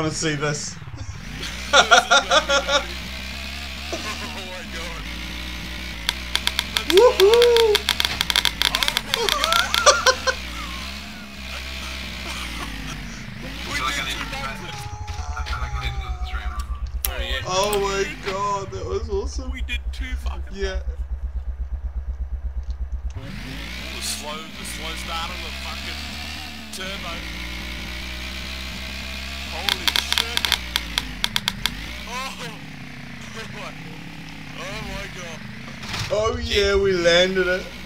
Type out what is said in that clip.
want to see this. Oh my god. Woohoo! Oh my god, that was awesome. We did 2 fucking. Yeah. The slow start on the fucking turbo. Holy shit. Oh my god. Oh yeah, we landed it.